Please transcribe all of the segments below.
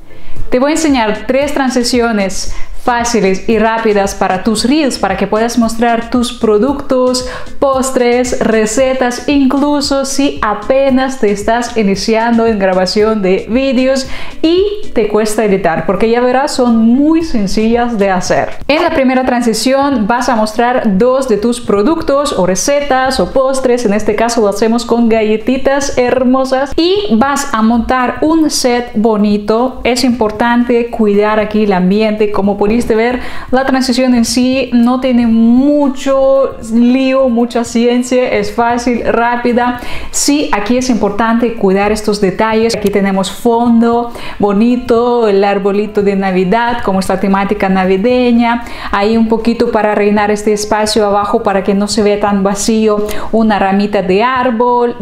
Te voy a enseñar 3 transiciones fáciles y rápidas para tus reels, para que puedas mostrar tus productos, postres, recetas, incluso si apenas te estás iniciando en grabación de vídeos y te cuesta editar, porque ya verás, son muy sencillas de hacer. En la primera transición vas a mostrar 2 de tus productos o recetas o postres. En este caso lo hacemos con galletitas hermosas y vas a montar un set bonito. Es importante cuidar aquí el ambiente. Como pudiste ver, la transición en sí no tiene mucho lío, mucha ciencia, es fácil, rápida. Sí, aquí es importante cuidar estos detalles. Aquí tenemos fondo bonito, el arbolito de Navidad como esta temática navideña, ahí un poquito para rellenar este espacio abajo para que no se vea tan vacío, una ramita de árbol,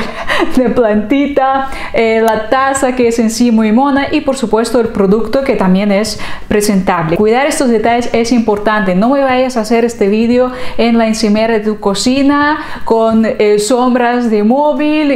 de plantita, la taza que es en sí muy mona y por supuesto el producto que también es presentable. Cuidar estos detalles es importante. No me vayas a hacer este vídeo en la encimera de tu cocina con sombras de móvil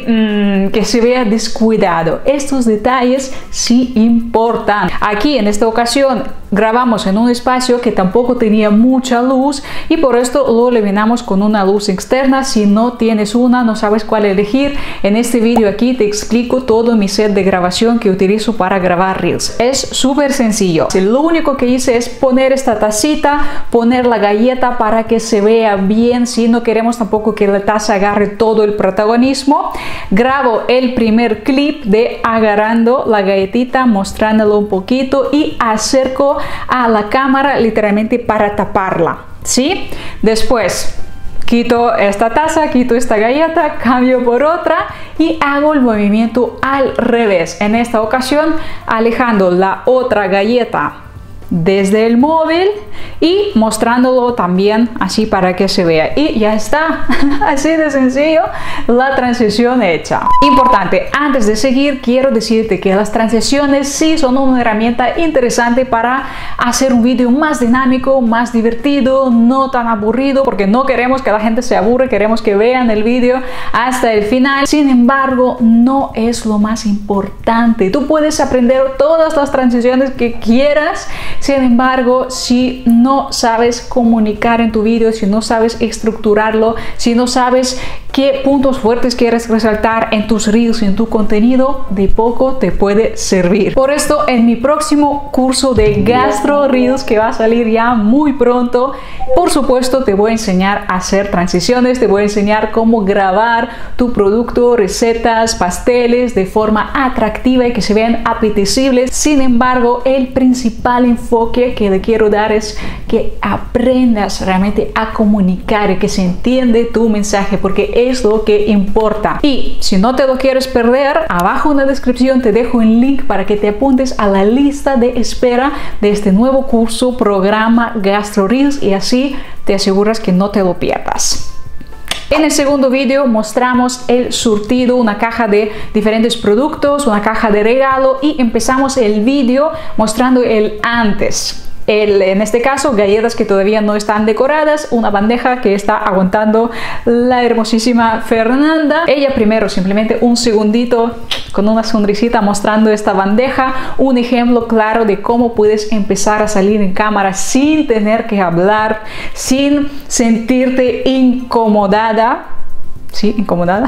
y que se vea descuidado. Estos detalles sí importan. Aquí en esta ocasión grabamos en un espacio que tampoco tenía mucha luz y por esto lo eliminamos con una luz externa. Si no tienes una, no sabes cuál elegir, en este vídeo aquí te explico todo mi set de grabación que utilizo para grabar reels. Es súper sencillo. Lo único que hice es poner esta tacita, poner la galleta para que se vea bien. Si no queremos tampoco que la taza agarre todo el protagonismo, grabo el primer clip de agarrando la galletita, mostrándolo un poquito y acerco a la cámara literalmente para taparla, ¿sí? Después quito esta taza, quito esta galleta, cambio por otra y hago el movimiento al revés. En esta ocasión alejando la otra galleta desde el móvil y mostrándolo también así para que se vea y ya está. Así de sencillo, la transición hecha. Importante, antes de seguir quiero decirte que las transiciones sí son una herramienta interesante para hacer un vídeo más dinámico, más divertido, no tan aburrido, porque no queremos que la gente se aburra, queremos que vean el vídeo hasta el final. Sin embargo, no es lo más importante. Tú puedes aprender todas las transiciones que quieras. Sin embargo, si no sabes comunicar en tu vídeo, si no sabes estructurarlo, si no sabes qué puntos fuertes quieres resaltar en tus reels, en tu contenido, de poco te puede servir. Por esto, en mi próximo curso de Gastro Reels, que va a salir ya muy pronto, por supuesto te voy a enseñar a hacer transiciones, te voy a enseñar cómo grabar tu producto, recetas, pasteles de forma atractiva y que se vean apetecibles. Sin embargo, el principal enfoque que le quiero dar es que aprendas realmente a comunicar y que se entiende tu mensaje, porque es lo que importa. Y si no te lo quieres perder, abajo en la descripción te dejo un link para que te apuntes a la lista de espera de este nuevo curso, programa Gastro Reels, y así te aseguras que no te lo pierdas. En el segundo vídeo mostramos el surtido, una caja de diferentes productos, una caja de regalo, y empezamos el vídeo mostrando el antes. En este caso, galletas que todavía no están decoradas, una bandeja que está aguantando la hermosísima Fernanda. Ella primero simplemente un segundito con una sonrisita mostrando esta bandeja, un ejemplo claro de cómo puedes empezar a salir en cámara sin tener que hablar, sin sentirte incomodada. Sí, incomodada.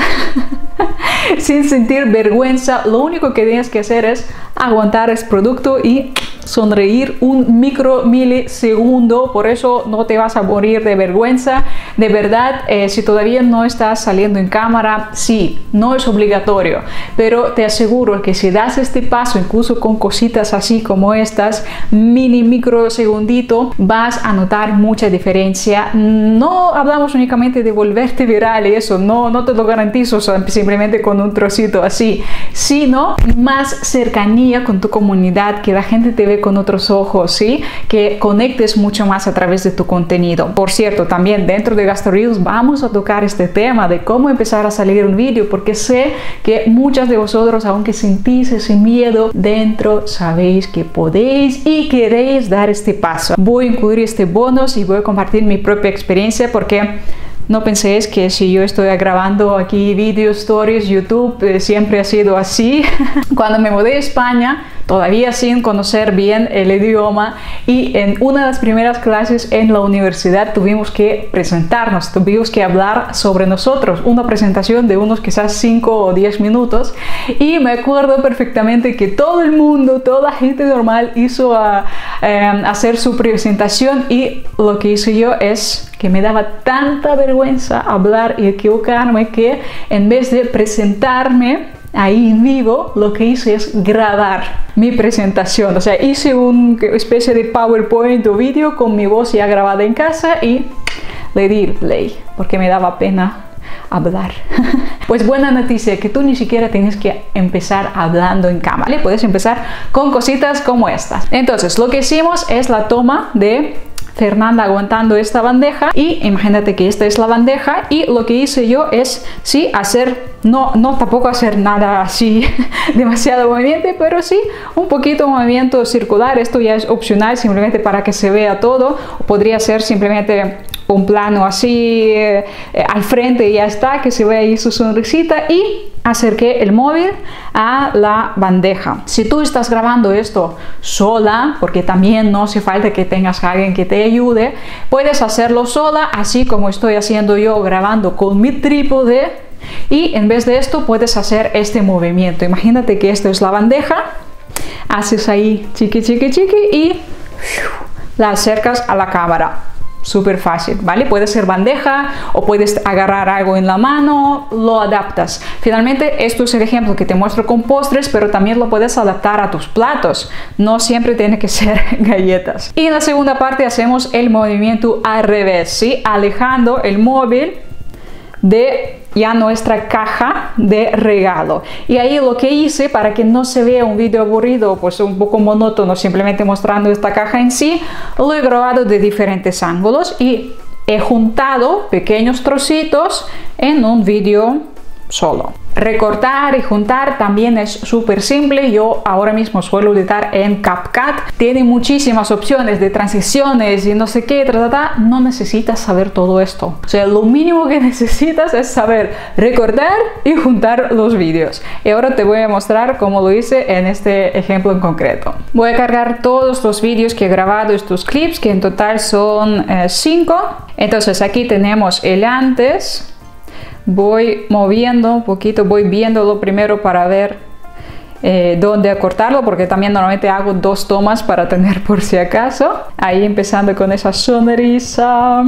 Sin sentir vergüenza. Lo único que tienes que hacer es aguantar este producto y sonreír un milisegundo. Por eso no te vas a morir de vergüenza. De verdad, si todavía no estás saliendo en cámara, sí, no es obligatorio, pero te aseguro que si das este paso, incluso con cositas así como estas, microsegundito, vas a notar mucha diferencia. No hablamos únicamente de volverte viral y eso, no te lo garantizo simplemente con un trocito así, sino más cercanía con tu comunidad, que la gente te ve con otros ojos, ¿sí? Que conectes mucho más a través de tu contenido. Por cierto, también dentro de Gastro Reels vamos a tocar este tema de cómo empezar a salir un vídeo, porque sé que muchas de vosotros, aunque sentís ese miedo dentro, sabéis que podéis y queréis dar este paso. Voy a incluir este bonus y voy a compartir mi propia experiencia, porque no penséis que si yo estoy grabando aquí vídeos, stories, YouTube, siempre ha sido así. Cuando me mudé a España, todavía sin conocer bien el idioma, y en una de las primeras clases en la universidad tuvimos que presentarnos, tuvimos que hablar sobre nosotros, una presentación de unos quizás 5 o 10 minutos, y me acuerdo perfectamente que todo el mundo, toda la gente normal hizo hacer su presentación, y lo que hice yo es que me daba tanta vergüenza hablar y equivocarme que en vez de presentarme ahí en vivo, lo que hice es grabar mi presentación. O sea, hice una especie de PowerPoint o vídeo con mi voz ya grabada en casa y le di play porque me daba pena hablar. Pues buena noticia, que tú ni siquiera tienes que empezar hablando en cámara, ¿vale? Puedes empezar con cositas como estas. Entonces, lo que hicimos es la toma de Fernanda aguantando esta bandeja, y imagínate que esta es la bandeja, y lo que hice yo es sí hacer, no tampoco hacer nada así demasiado movimiento, pero sí un poquito movimiento circular. Esto ya es opcional, simplemente para que se vea todo, o podría ser simplemente un plano así al frente y ya está, que se vea ahí su sonrisita, y acerqué el móvil a la bandeja. Si tú estás grabando esto sola, porque también no hace falta que tengas a alguien que te ayude, puedes hacerlo sola, así como estoy haciendo yo grabando con mi trípode, y en vez de esto puedes hacer este movimiento. Imagínate que esto es la bandeja, haces ahí chiqui chiqui chiqui y la acercas a la cámara. Súper fácil, ¿vale? Puede ser bandeja o puedes agarrar algo en la mano, lo adaptas. Finalmente, esto es el ejemplo que te muestro con postres, pero también lo puedes adaptar a tus platos. No siempre tiene que ser galletas. Y en la segunda parte hacemos el movimiento al revés, ¿sí? Alejando el móvil de ya nuestra caja de regalo. Y ahí lo que hice, para que no se vea un vídeo aburrido, pues un poco monótono, simplemente mostrando esta caja en sí, lo he grabado de diferentes ángulos y he juntado pequeños trocitos en un vídeo solo. Recortar y juntar también es súper simple. Yo ahora mismo suelo editar en CapCut. Tiene muchísimas opciones de transiciones y no sé qué, no necesitas saber todo esto. O sea, lo mínimo que necesitas es saber recortar y juntar los vídeos. Y ahora te voy a mostrar cómo lo hice en este ejemplo en concreto. Voy a cargar todos los vídeos que he grabado, estos clips, que en total son 5. Entonces aquí tenemos el antes. Voy moviendo un poquito, voy viéndolo primero para ver dónde acortarlo, porque también normalmente hago 2 tomas para tener por si acaso. Ahí empezando con esa sonrisa.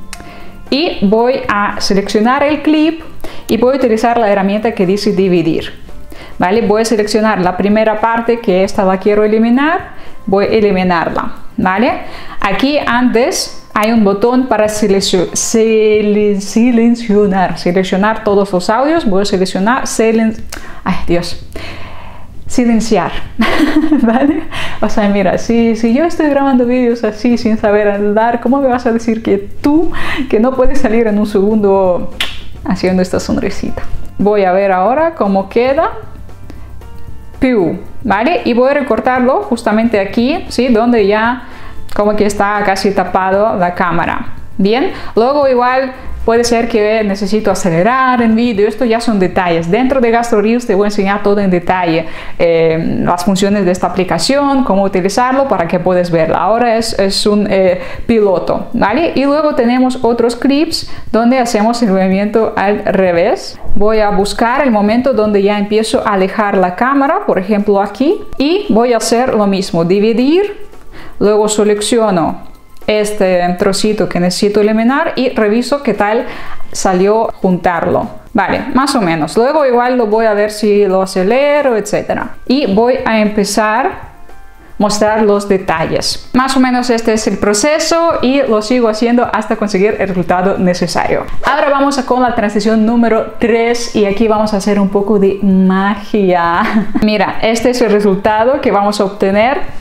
Y voy a seleccionar el clip y voy a utilizar la herramienta que dice dividir. ¿Vale? Voy a seleccionar la primera parte, que esta la quiero eliminar. Voy a eliminarla. ¿Vale? Aquí antes hay un botón para seleccionar todos los audios. Voy a seleccionar silenciar. ¿Vale? O sea, mira, si yo estoy grabando vídeos así sin saber hablar, ¿cómo me vas a decir que tú, que no puedes salir en un segundo haciendo esta sonrisita? Voy a ver ahora cómo queda. ¿Vale? Y voy a recortarlo justamente aquí, ¿sí? Donde ya como que está casi tapado la cámara. Bien, luego igual puede ser que necesito acelerar en vídeo. Esto ya son detalles. Dentro de GastroReels te voy a enseñar todo en detalle, las funciones de esta aplicación, cómo utilizarlo para que puedas verla. Ahora es un piloto, ¿vale? Y luego tenemos otros clips donde hacemos el movimiento al revés. Voy a buscar el momento donde ya empiezo a alejar la cámara, por ejemplo aquí, y voy a hacer lo mismo, dividir. Luego selecciono este trocito que necesito eliminar y reviso qué tal salió juntarlo. Vale, más o menos. Luego igual lo voy a ver si lo acelero, etcétera. Y voy a empezar a mostrar los detalles. Más o menos este es el proceso y lo sigo haciendo hasta conseguir el resultado necesario. Ahora vamos con la transición número 3 y aquí vamos a hacer un poco de magia. Mira, este es el resultado que vamos a obtener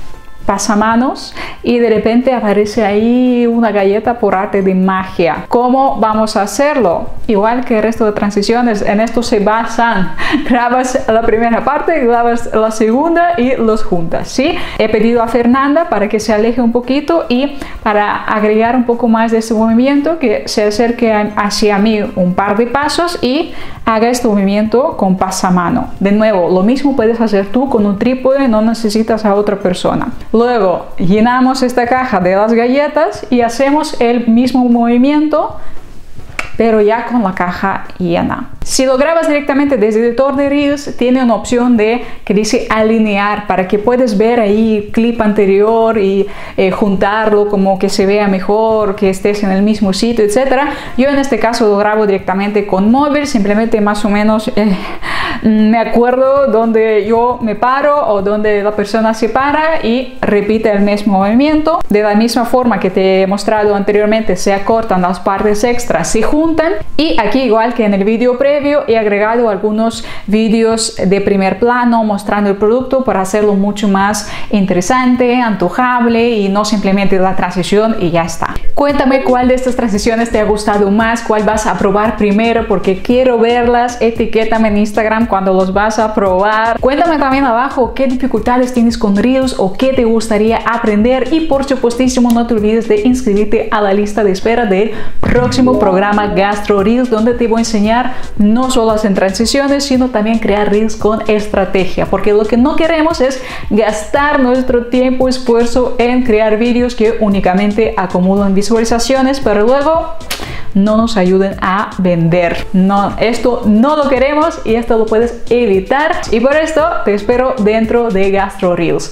pasamanos y de repente aparece ahí una galleta por arte de magia. ¿Cómo vamos a hacerlo? Igual que el resto de transiciones, en esto se basan. Grabas la primera parte, grabas la segunda y los juntas, ¿sí? He pedido a Fernanda para que se aleje un poquito y para agregar un poco más de este movimiento, que se acerque hacia mí un par de pasos y haga este movimiento con pasamano. De nuevo, lo mismo puedes hacer tú con un trípode, no necesitas a otra persona. Luego llenamos esta caja de las galletas y hacemos el mismo movimiento, pero ya con la caja llena. Si lo grabas directamente desde el editor de Reels, tiene una opción que dice alinear, para que puedas ver ahí clip anterior y juntarlo como que se vea mejor, que estés en el mismo sitio, etc. Yo en este caso lo grabo directamente con móvil, simplemente más o menos me acuerdo donde yo me paro o donde la persona se para y repite el mismo movimiento. De la misma forma que te he mostrado anteriormente, se acortan las partes extras, se juntan, y aquí igual que en el vídeo previo he agregado algunos vídeos de primer plano mostrando el producto para hacerlo mucho más interesante, antojable y no simplemente la transición y ya está. Cuéntame cuál de estas transiciones te ha gustado más, cuál vas a probar primero, porque quiero verlas. Etiquétame en Instagram cuando los vas a probar. Cuéntame también abajo qué dificultades tienes con Reels o qué te gustaría aprender, y por supuestísimo no te olvides de inscribirte a la lista de espera del próximo programa Gastro Reels, donde te voy a enseñar no solo hacer transiciones, sino también crear Reels con estrategia, porque lo que no queremos es gastar nuestro tiempo y esfuerzo en crear vídeos que únicamente acumulan visualizaciones, pero luego no nos ayuden a vender. No, esto no lo queremos y esto lo puedes evitar, y por esto te espero dentro de Gastro Reels.